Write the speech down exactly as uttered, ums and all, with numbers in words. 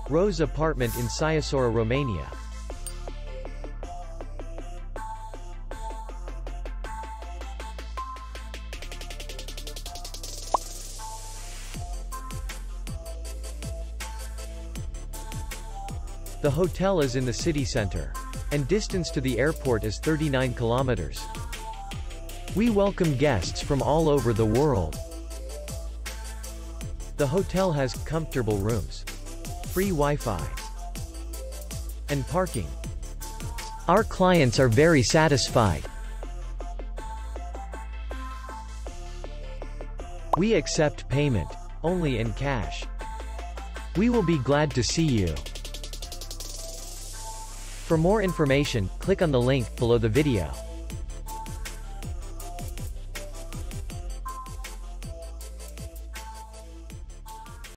Rose apartment in Sighisoara, Romania. The hotel is in the city center, and distance to the airport is thirty-nine kilometers. We welcome guests from all over the world. The hotel has comfortable rooms, free Wi-Fi, and parking. Our clients are very satisfied. We accept payment only in cash. We will be glad to see you. For more information, click on the link below the video.